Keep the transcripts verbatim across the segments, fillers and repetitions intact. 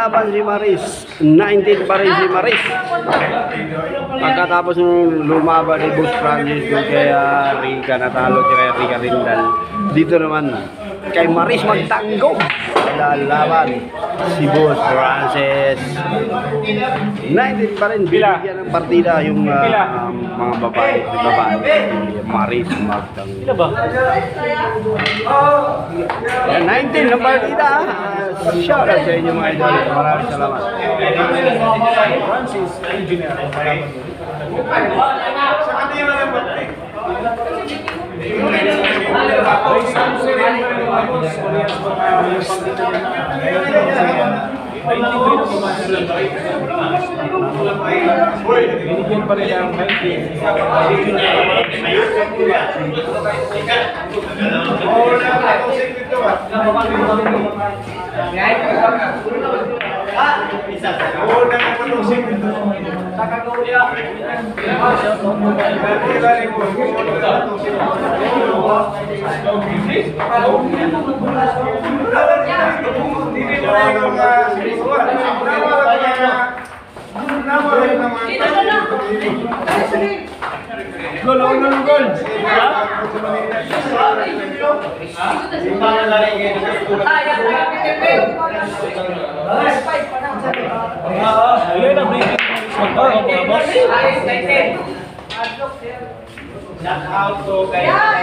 lalaban si Maris. nineteen pa rin si Maris. Pagkatapos ng lumaban ni Boss Francis doon kay uh, Rica, natalo kay Rica Rindal. Dito naman kay Maris magtanggol. Lalaban si Boss Francis. nineteen pa rin, bibigyan ng partida yung uh, um, mga babae. babae. Si Maris magtanggol. Pila ba? Yan, nineteen ng partida. Uh, shout out sa inyo mga idol. Maraming salamat. Francis Engineer. Sa kanila ng batay. Binigyan pa rin ang nineteen. Gol, gol, gol, gol. Ayun ang breaking news magkakaroon mga boss. Shout out to kay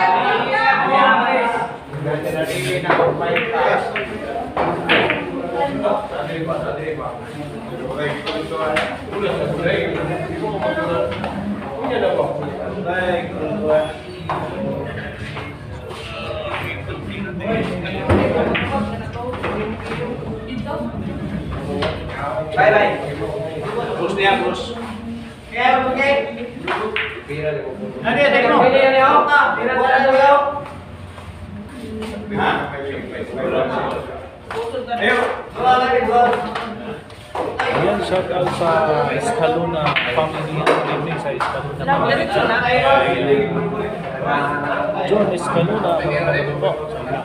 bye bye. Terus dia terus. Kaya oke. Nanti ada no. Ini ada apa? Ini ada dulu. Hah? Ayo, dua lagi dua. Ayan, shout out sa Escalona family. Good evening sa Escalona family. John Escalona, magandang po.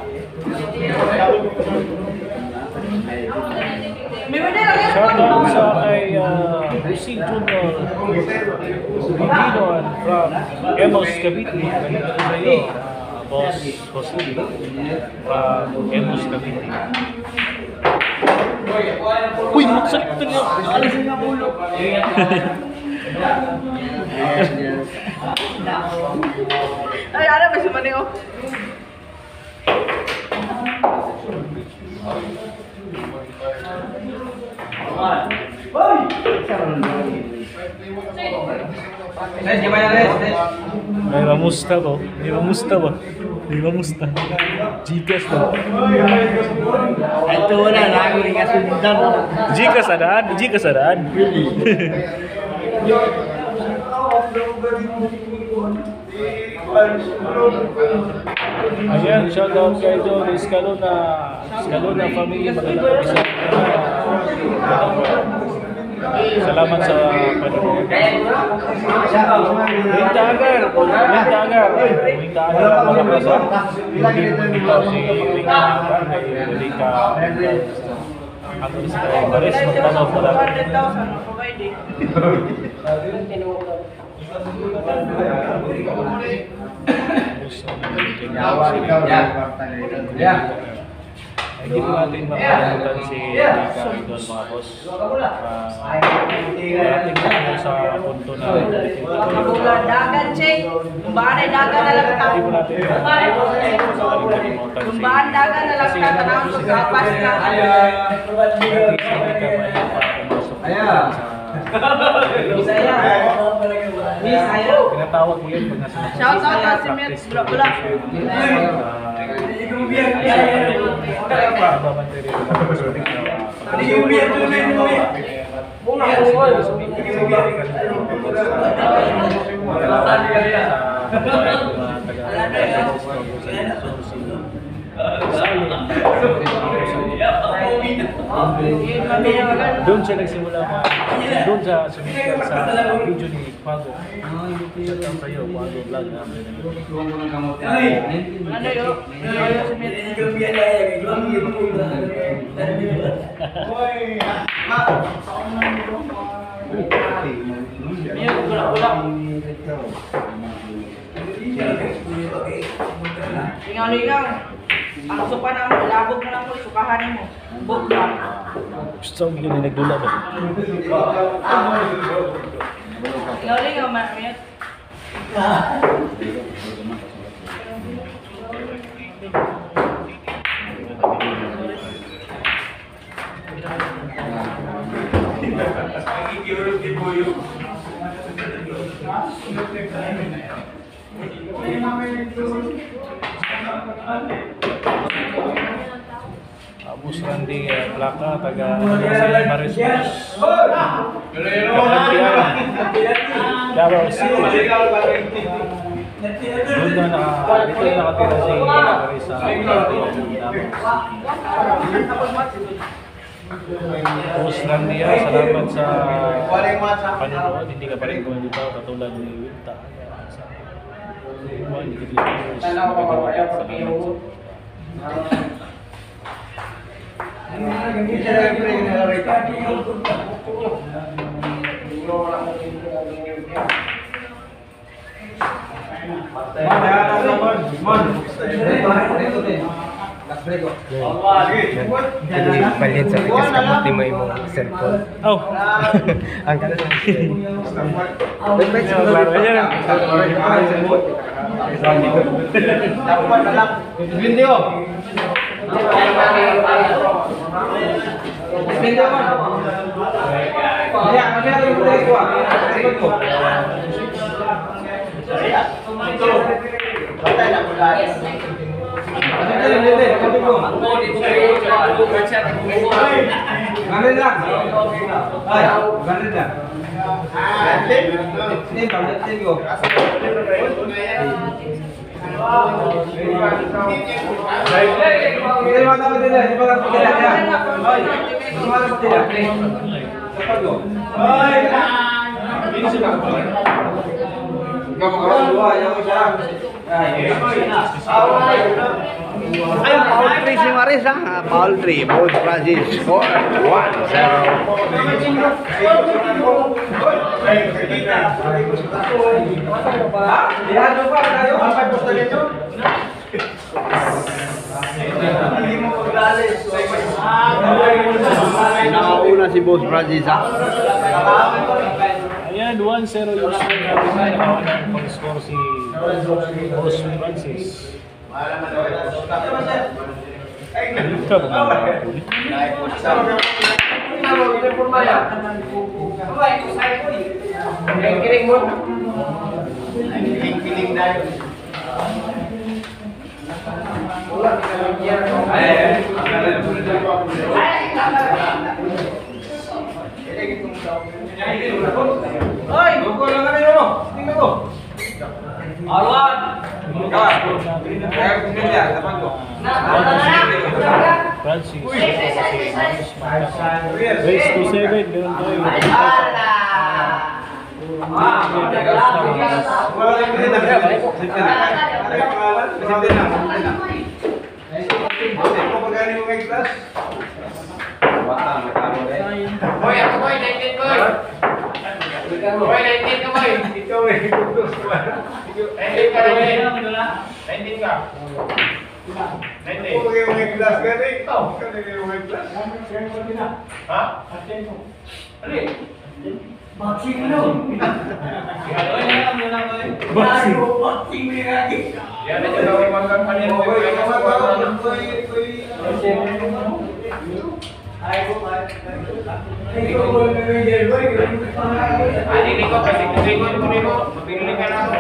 Shout out sa kay uh, Lucy Junior Bibino and from Emos Cavite. Magandang po kayo, uh, Boss Jose from Emos Cavite. Uy, magsalit pa niyo! Alisin nga ulo! Ay, ano ba si Maneo? Guys, gimana guys? May ramusta ba? May ramusta ba? May ramusta. Gcash ba? Ito wala, lago rin kasi bundan. Gcash adaan? Gcash adaan? Ayan, shout out kay John Escalona. Escalona family, magandang isa. Salamat sa panonood. Wing Dagger, Wing Dagger, Wing Dagger, mga prasa. Hindi mo dito si Wing Dagger, ay wali ka. Ako rin sa kaya, Maris, magtanaw po lang. one hundred thousand, provide eh. Ya. Hindi ko natin makalimutan si Rika Idol, mga boss. Parating na sa punto na Bulan dagan, Che. Kumbaan ay dagan na lang hindi tao. mo natin makalimutan si Kumbaan dagan na lang tao. Tanawang magkapas na. Bisaya. Bisaya. Pinatawag mo yun pag nasa Shout out sa si Met Bula. Yung mabinawagan. Doon siya nagsimula ma doon sa sumikat sa video ni Quago. Shout out sa'yo, Quago Vlog namin. Ano yun? Ano si Mete? Iya, gula-gula. Lingaw-lingaw. Ang sopa na mo, labog na lang po, sukahanin mo. Bukla. Gusto ko yun nagdula ba? Lingaw-lingaw, Mete. Abus Randy uh, Plaka, taga si Marismas. Kapantian. Davao City. Doon na naka, dito na nakatira si Marisa. Abus Randy, uh, salamat sa panonood. Hindi ka pa rin kung dito katulad ni Winta. Sa Juan, hindi ka dito. Salamat sa Balik sa tigas kamuti mo imong cellphone. Oh! Ang kanan. Video. Ya, masih ada yang boleh gua. Ikut gua. Ayun, foul three si Maris ha. Foul three. Both Francis score one zero. Nakauna si Boss Francis ha. Ayan, one zero yung score natin. Nakawa ng pag-score si Boss Francis. Ito ba mga ulit? Hoy! Alwan. Francis, race to seven, ganun tayo. Boy, ako boy, nineteen boy. Boy, nineteen ka boy. Ikaw eh. nineteen ka boy. nineteen ka. nineteen. Kung kayo may glass ka rin. Ikaw. Kung kayo may glass. Ha? Ano boxing no. Boxing. Boxing mo yung agi. Yan, ito daw yung mga kampanya mo. Boy, ay, ko ba? Hindi ko mo nangyayon, boy. Ani ni ko kasi kasi ko ko ni ko. Mapili ka na.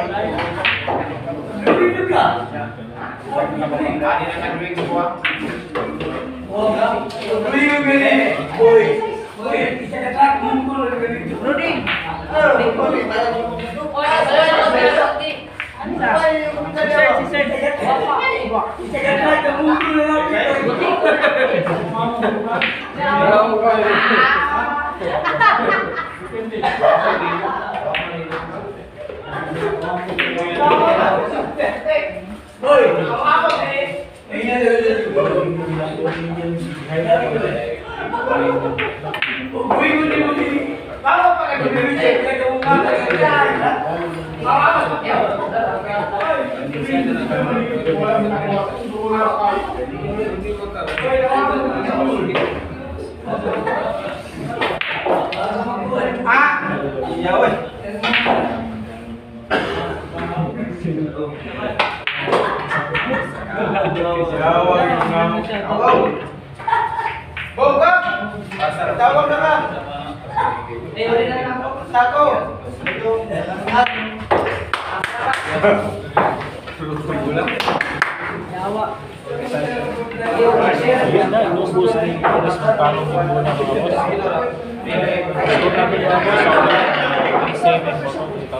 Dito ka. Ani na nag-drink ko. Oh, ga. Dili mo gani. Boy. Boy, isa ka tak mo mo gani. Rudy! Oh, Rudy! boy. Ano sa? Si Sir, si Sir. Tawag na ka! Sako! Yan na, inubos na yung oras ng talong yung muna mga boss. Score natin mga boss, ang seven mo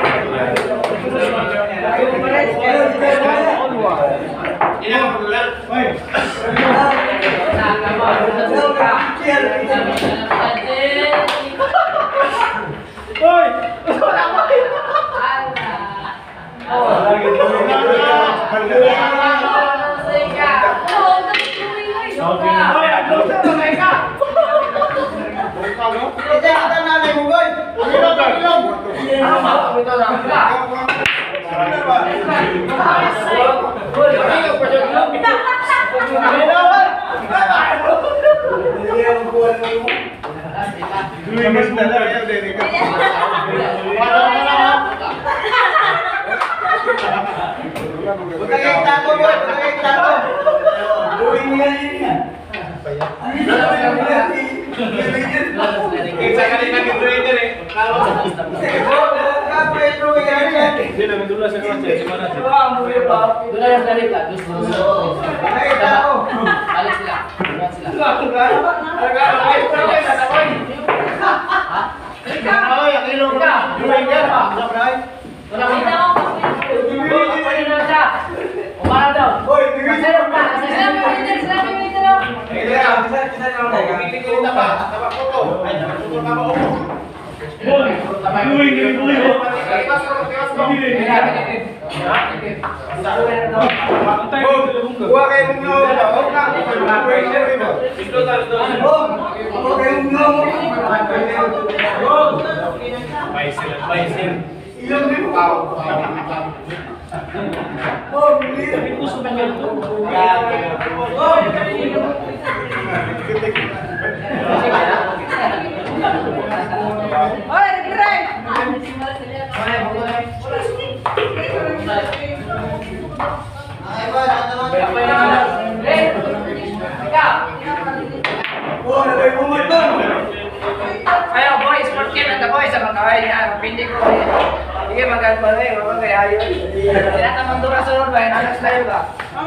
Ayo boys, sportkin na boys sa mga kaya pindi ko. Sige maganda rin, mga kaya yun. Sila ka mandura sunod ba, anak tayo ba?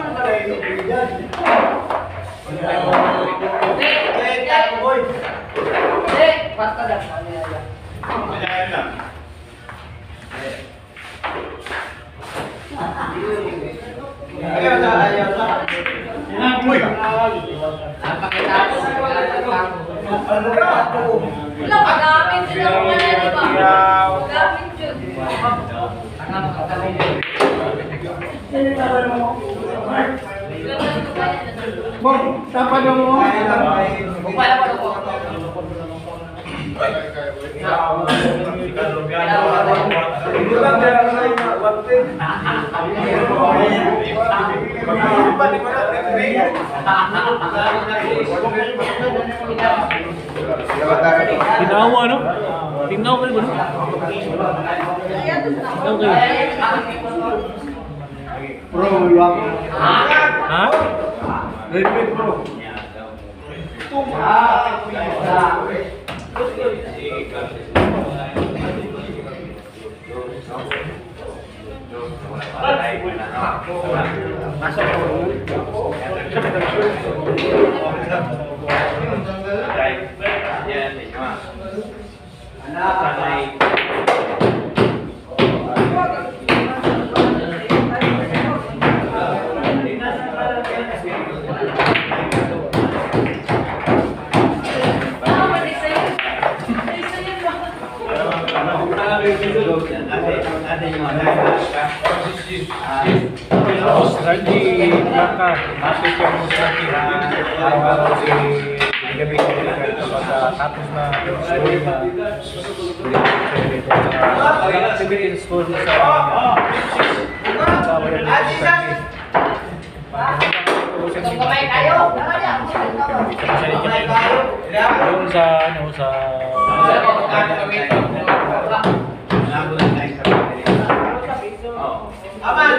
Dek, basta dah. Ayo sa, ayo sa. Wala pa, gamit sila mga na, di ba? Gamit yun. Bom, tapa dong mo. Upaya pa ko. Tinawa, no? Tinawa ka rin ba, no? Tinawa kayo. Bro, yuap. Ha? Repeat bro. Boss Randy Blanca, message yung Boss Randy. Araw-araw si gabi ko rin kapag tapos na yung story na walang activity in school sa sa wala ni Boss Randy. Kumain kayo? Yung sa ano sa Aman!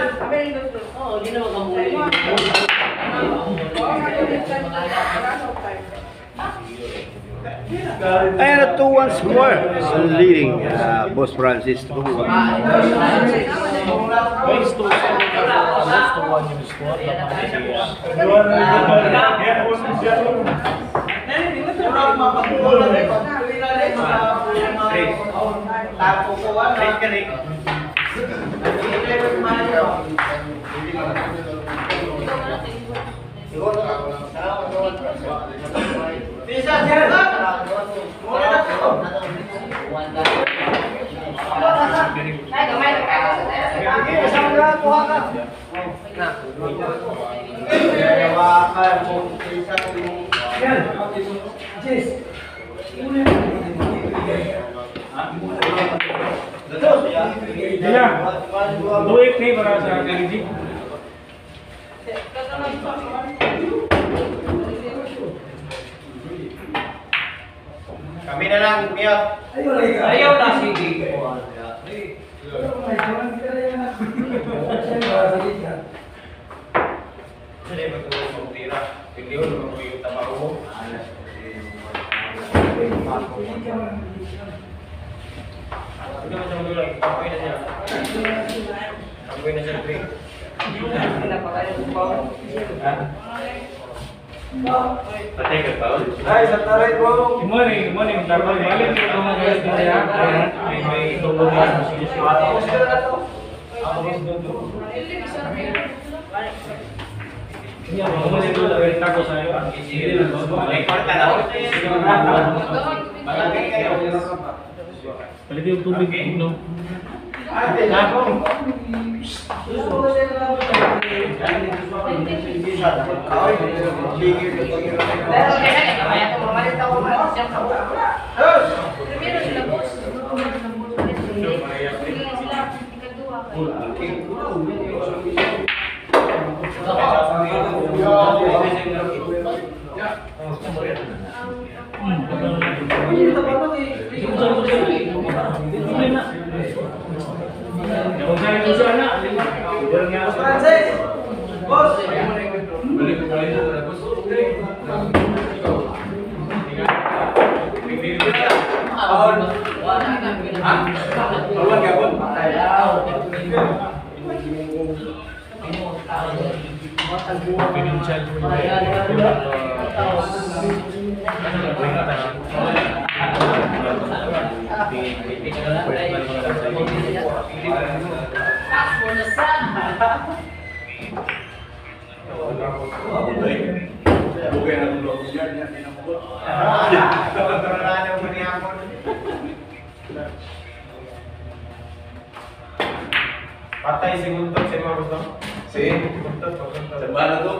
Ayan na two one score. Leading uh, Boss Francis two one. Guys, to almost to one yung score. Ay, gamay na kayo sa Dua एक नहीं बना सकते जी Kami na lang, Miyot. Ayaw na sige. Hindi ba ito ang tira? Hindi ko naman yung tabaho mo. Hindi mo siya magulang. Papoy na siya. Papoy na siya, Drake. Patay ka pa? Ay, sa taray ko! Good morning, good morning. Dapat balik ko mga guys na siya. May may tulong yan. Iya, vamos a ir a ver tacos a ellos. Palit yung tubig, no? Primero sila, boss. Patay si Guntot, si mga gusto? Si Guntot, Guntot. Sa bala to?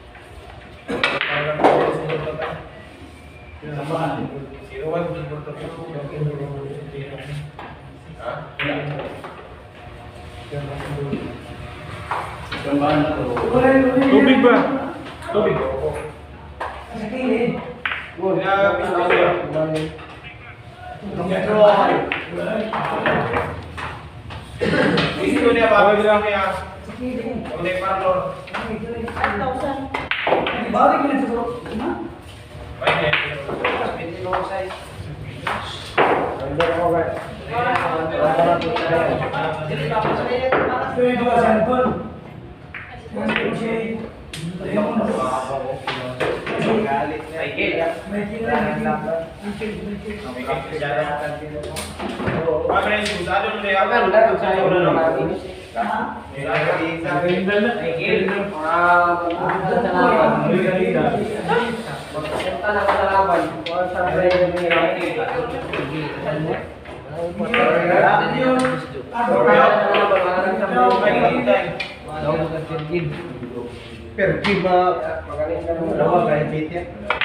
Si Ruwan, si Guntot. Ha? Tubig ba? Tubig. Kaya, pisto siya. Pisto niya ba? Pisto niya. Kung di parlor. Pero kiba dawa kay Tite.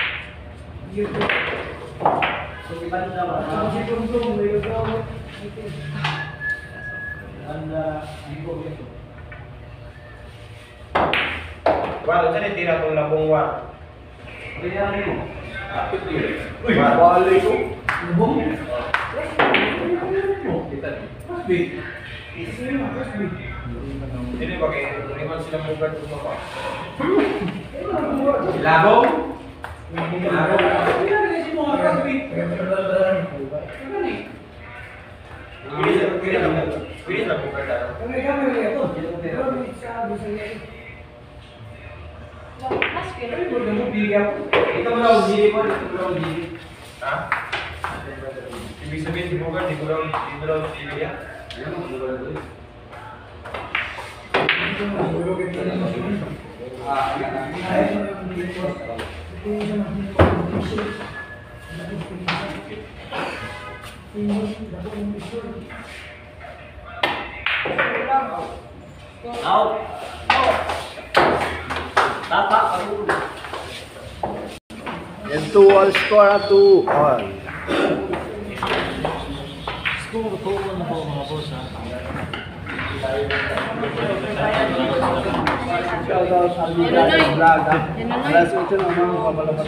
Wala sa tira tong labong wa. Ini pakai lima sila mo ba ito pa? Labong? Ito mo lang gili po, ito mo lang gili. Ha? Ibig sabihin, di mo ka, di mo lang, di mo lang gili yan? Out. Tapa, karulo. And two all score at two all. Score total na po mga boss ha. Shout out sa Liga ng Vlog. Alas ocho na mga kabalabat.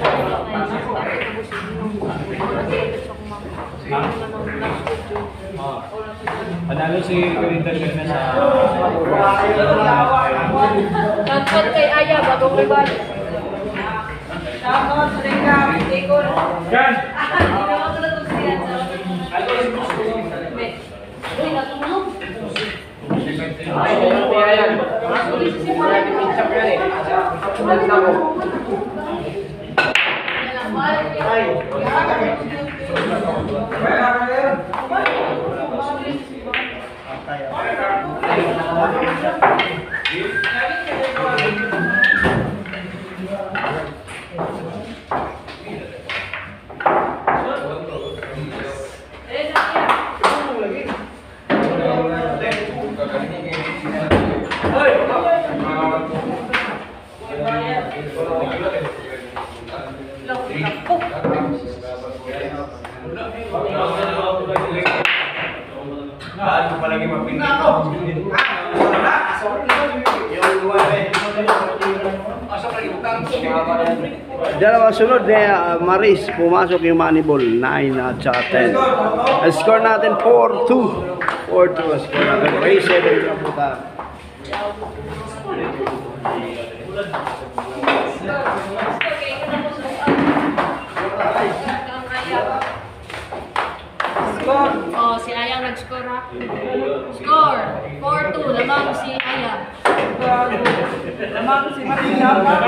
Panalo si Corinthia na sa Shoutout kay Aya, bagong rival. Shoutout sa Rika, Tikon. Yan! Hindi naman ko natutusiyan sa... Uy, natulog. Ay, meron kaya yan. Wala din minsan ko yan eh. Kapulat na ko. Ano palagi mapinit ko? Dalawa sunod na uh, Maris, pumasok yung Moneyball, nine at saka ten. Ang score natin four two. four two ang score natin. Ray seven na puta. Score. Oh, si Ayang nag-score ha. Score. four two. Lamang si Ayang. Lamang si Marina.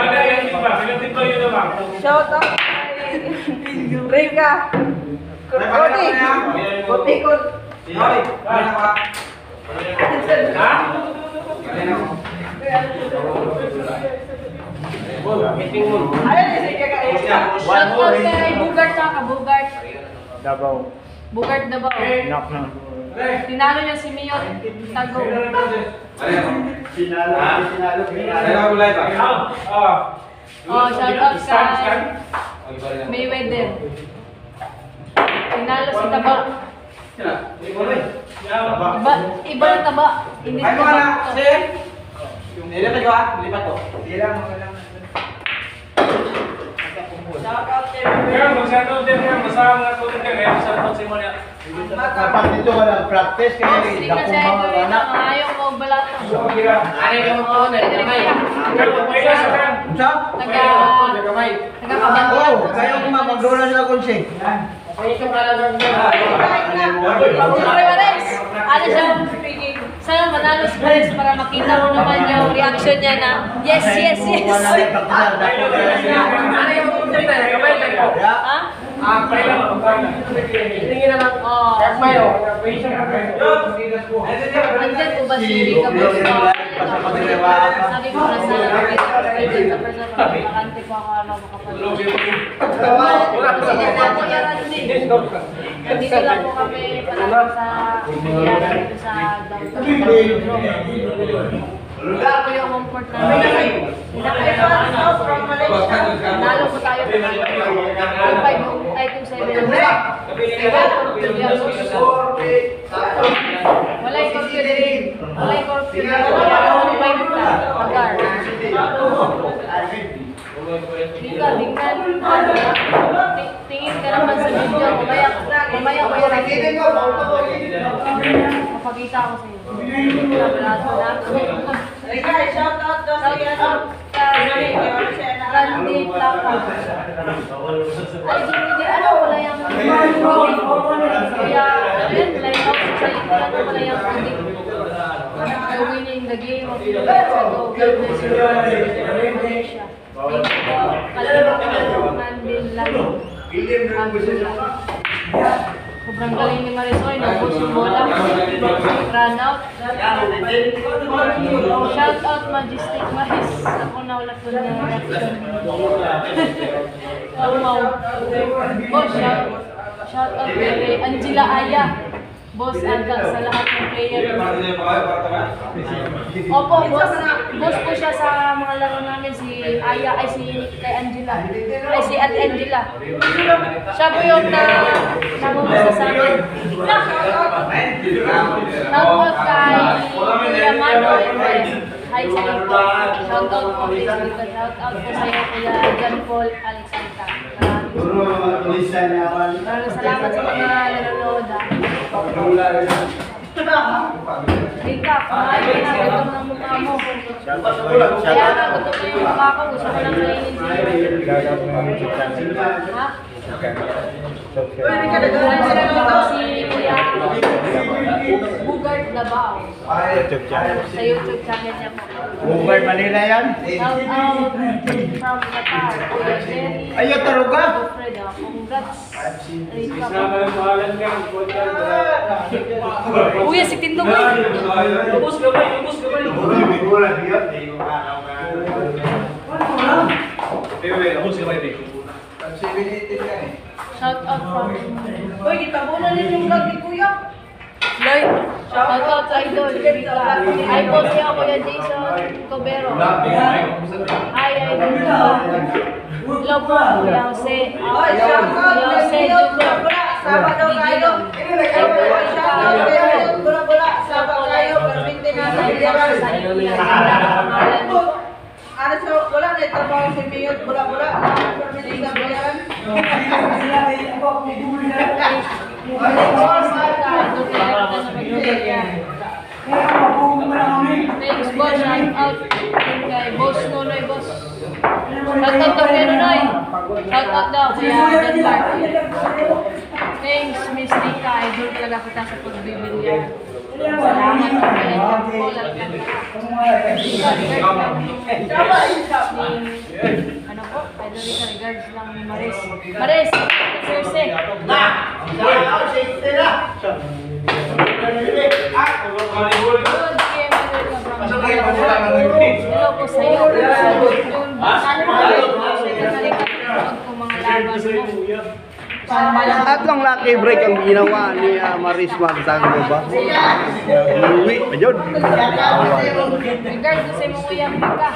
Shout out kay Rika. Kurkoti. Kutikot. Ayun si Kaka Eka. Shoutout kay Bugart ha. Kabugart. Davao. Bugart Davao. Knock na. Tinalo niya si Miyot Tago. Sinalo, sinalo, Oh, shoutout kay Mayweather. Tinalo si Taba. Iba, iba yung taba. Hindi Ay, mga na, taba. sir. Nilipat ko ah, nilipat ko. Shout out kay Kaya masyado din yan, masama nga ko din kaya sa si Monia. Dapat dito ka lang practice Oh, kaya sige kasi dakumbang ito ang yun anak. ang ayaw mo balato. Ano yung mo po, nalikamay. Taga, Nalikamay. taga Oh, kayo kuma magdura sila konseng. Ay, ito pala lang. Rewares, ano siya, sana manalo si Rewares para makita mo naman yung reaction niya na yes, yes, yes. Ano yung mo, sir? Nalikamay, nalikamay. Ha? Ah, kaya lang. Tingin na lang. Oh. Nalikamay, oh. Andyan po ba si Rika Bosta? Sabi ko na sa agent sa person, makakante po ako ano makapag- Sige, natin yan, ano din. Dito lang po kami palagi sa nangyari dito sa downtown. Wala po yung comfort namin. Hindi na kaya naman. Nalo po tayo po ng two five ay two seven. Wala yung curfew din. Wala yung curfew. two five na. Agar. Dika, dingkan. Tingin ka naman sa video. Mamaya, mamaya ko yung mapakita ko sa iyo. Rika, shout out daw sa iyo. Randy Plaka. Ay, hindi, ano, wala yung kaya, ayun, wala yung society, ano, wala yung hindi. You're winning the game of the best ago. God bless you, Malaysia. Thank you po. Kalimutan ko ng Mandil lang. Sobrang galing ni Marisoy, nabos yung bola. Run out. Shout out Majestic Maris. Ako na wala ko na reaction. Kaumaw. Boss, shout, shout out kay Angela Aya. Boss, aga sa lahat ng player. Opo, boss. Boss po siya sa mga laro namin. Si Aya, ay si kay Angela. Ay si Ate Angela. Siya po yung na namumasa sa akin. Shoutout kay Kuya Manoy. Hi sa iyo po. Shoutout po Facebook. Shoutout po sa iyo Kuya John Paul Alexandra. Maraming salamat sa mga nanonood. Rika, kumain na. Gutom ng mukha mo. Kaya nga, gutom na yung mukha ko. Gusto ko lang kainin siya. Ha? Maraming salamat si Kuya Bugart Dabao. Sa YouTube channel niya po. Bugart Manila yan? Shout out from Qatar. Kuya Jerry. Ayaw, taruga? Alfred, ah, congrats. Rika po. Kuya, si Tindong. Ubus ka ba? Ubus ka ba? Ubus ka ba? Shout out from Uy, itabunan din yung vlog ni Kuya. Lloyd. Shout out sa Idol. Rika. Hi po siya, Kuya Jason Cobero. Hi, Idol. Hello po, Kuya Jose. Uy, shout out Kuya Jose kay Miyot Bula-Bula. Sama daw kayo. Uy, shout out kay Miyot Bula-Bula. Sama kayo. Perminte na sa Salamat sa iyo, Kuya. Pangalan mo. Ano so, wala na trabaho si Miyot Bula-Bula. Perminte sa bayan. Thanks, boss. Shout out kay Boss Nonoy, boss. Shout out to kay Nonoy. Shout out daw kaya Dan Clark. Thanks, Miss Rika. Idol talaga kita sa pagbibilya. Salamat po kay John Paul ano po? Idol Rika, regards lang ni Maris. Maris, serse. Good game, hello po sa iyo. Sana po mga laban mo. At ang lucky break ang ginawa ni uh, Maris Magtango ba? Uwi, ayun. Regards sa mga kuya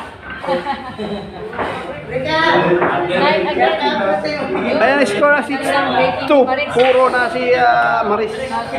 Rika. Nine again. Ayan, score na six two. Puro na si uh, Maris.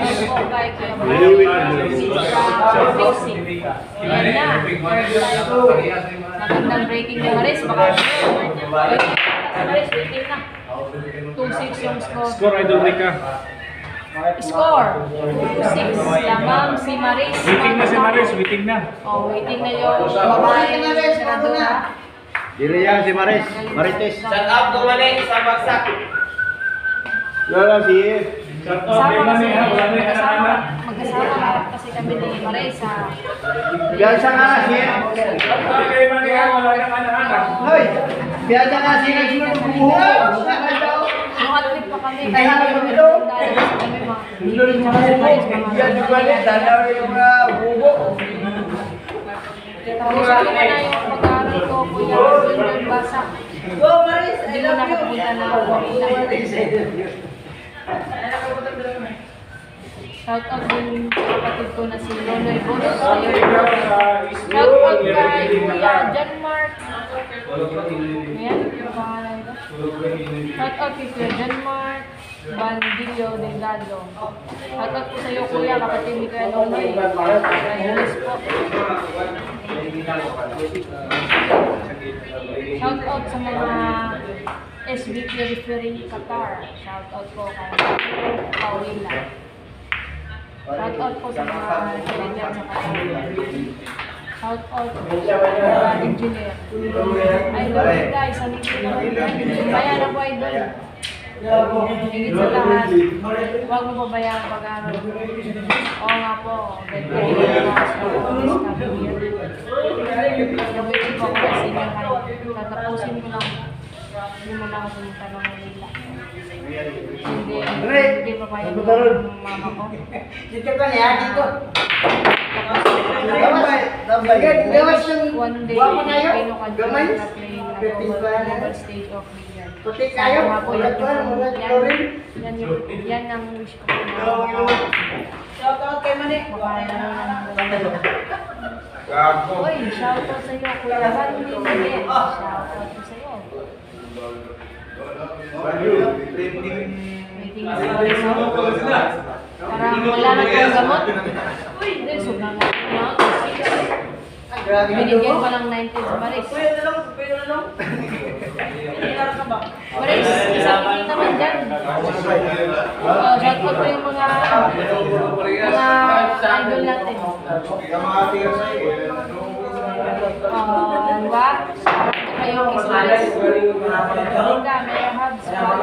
Ayan na. Magandang breaking ni Maris. Baka Maris, waiting na. two six yung score. Score Idol Rika. Score. two six lamang si Maris. Waiting na si Maris, waiting na. Oh, waiting na yung babae. Senadora. Dili yan si Maris. Marites. Shut up, tumali sa bagsak. Wala si Shut out kay Mami ha, wala na yung Magkasama, anak-anak. magkasama kasi kami ni Marisa. Biyansa nga si Shut out kay Mami ha, wala na yung anak-anak. Hoy! Biyansa nga si nagsunod ng buhok. Nung atlet pa kami, Ay, kaya hanap kami mo ito? dahil sa kami mga Sunod ng buhok. Yan yung galit. Dalaw yung uh, buhok. gusto ko na yung pag-aaral ko, Kuya Junior Basa. Go, Maris. I Hindi mo love you. nakapunta na ako. Shout out din sa kapatid ko na si Lonoy Boss. Shout out kay Kuya John Mark. Ayan, yung pangalan ko. Shout out kay Kuya John Mark Bandillo Delgado. Shout out po sa iyo Kuya, kapatid ni Kuya Lonoy. Ayos po. Shout out sa mga S B Periphery Qatar. Shout out po kay Paulina. Shout out po sa mga kailangan sa Qatar. Shout out sa mga engineer. Idol guys, ang ito na bayan ako idol. Higit sa lahat, huwag mo pabayaan pag-aaral. Oo nga po, ganito rin ako sa office career. Gawin po ako sa inyo kayo. Tatapusin ko lang. Hindi mo lang ako pumunta ng Manila. Hindi, hindi pa pa yung mama ko. Dito ka niya, dito. Gawas yung one day, Pino Kadjura na play na global stage of the year. Puti kayo, Sana nga po yan, wala yung- wala yan, chlorine. yan, yung- yan ang wish ko po na Shout out kay Mani. Uy, shout out sa iyo, Kuya Randy Mali. Shout out po sa iyo. Waiting na sa Mariso. Parang wala na kong gamot. Uy, hindi, sobrang nga na. Binigyan ko lang ninety sa Maris. Kuya na lang, kuya na lang. Kailangan ka ba? Maris, isang hindi naman dyan. Uh, shout out ko yung mga mga idol natin. Uh, diba? Kayo, Ismael. Hindi ka, may hubs.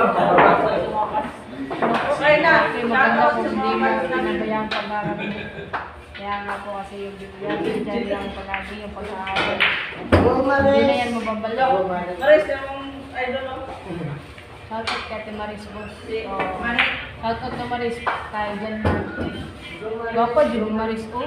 Okay na. Kasi maganda kung hindi mo pinabayang pag-aaral. Kaya nga po kasi yung bibigyan, dyan lang palagi yung pag-aaral. Hindi na yan mababalo. Maris, yung idol mo. Shout out kay Ate Maris Boss. Oh, shout out kay Maris kay Jan Mark. Gapa din yung Maris ko.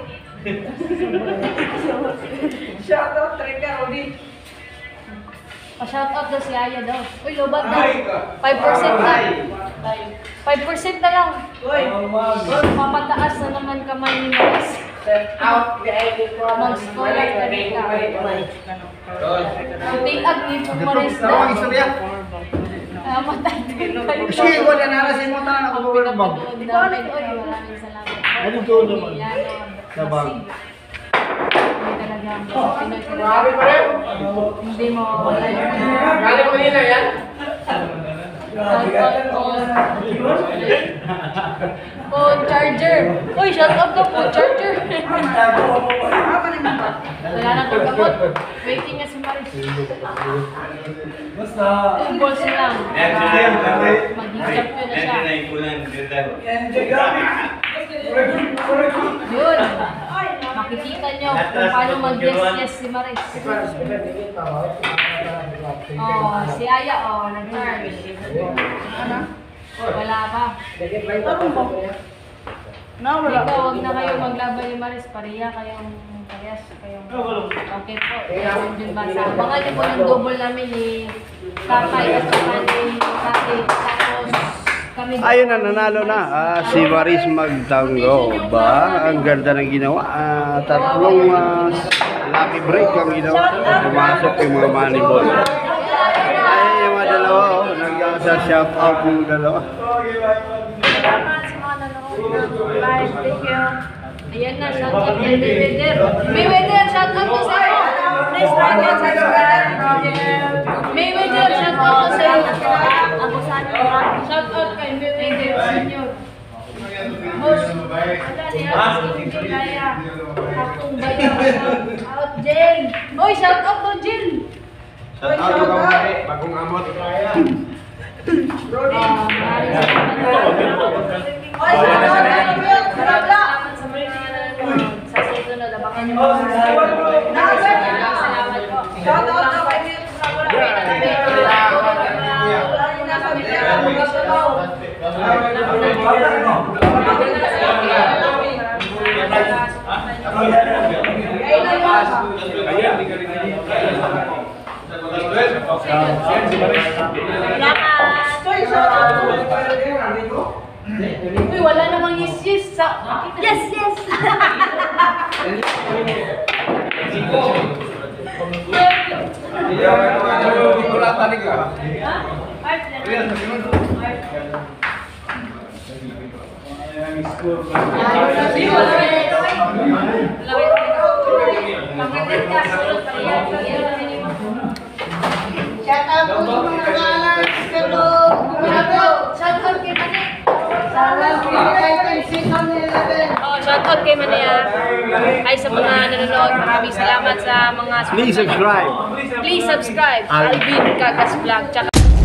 Shout out, Trika, Rodi. Pa-shout out daw si Aya daw. Uy, lobat daw. five percent na. five percent na lang. Uy, Mapataas na naman kamay ni Maris. out, the idol ko. Mag-score ka rin ka. Tiag ni po Maris daw. Ah, matay din kayo. Sige, wala na narasin mo tayo ako Pinapanood mag. namin. Uy, maraming salamat. Ano to naman? Emiliano, Sabang. Basig. Hindi talaga ang Pinoy talaga. Hindi mo wala yung Galing mo nila yan? shout out on phone charger. Uy, shout out to phone charger. Wala na itong gamot. Waiting nga si Maris. Yung balls na lang. Maging champion na siya. Yun. Makikita nyo kung paano mag-yes-yes si Maris. Oh, si Aya, oh, nag-charge. Ano? Wala pa. No, wala. Ikaw, huwag na kayo maglaban ni Maris. Pariya kayong parehas. Kayong okay po. Kayong yung basa. Abangan niyo po ng double namin ni Tatay at saka ni Tatay. Tapos kami. Ayun na, nanalo na. Ah, si Maris Magtango. Ba? Ang ganda ng ginawa. Ah, tatlong ah, lucky break ang ginawa. Pumasok yung mga money ball. Ay, yung mga dalawa. Oh. Nag-shout out yung dalawa. Salamat sa mga nanonood ng live. Thank you. Ayan na, shout out kay Mayweather. Mayweather, shout out ko sa iyo. Please like and subscribe. Mayweather, shout out ko sa iyo. Ako sa akin. Shout out kay Mayweather, senior. Boss, wala niya. Hindi kaya. Akong bayan. Shout out, Jen. Uy, shout out to Jen. Shout out ko kami, bagong amot. Ah, maraming salamat. Oy, shout out kay Will. Salamat sa mga nanonood. Sa susunod, abangan niyo mga salamat po. Shout out to kay Will. Salamat! Shout out to Uy, wala namang yes, yes. Sa... Yes, yes! Shout out po sa mga kalas, pero Shout out kay Mani. sarang pinakaitan season eleven. Oh, shout out kay Mani ah. Ay sa mga nanonood, maraming salamat sa mga Please subscribe. Please subscribe. Alvin Kagas Vlog. Tsaka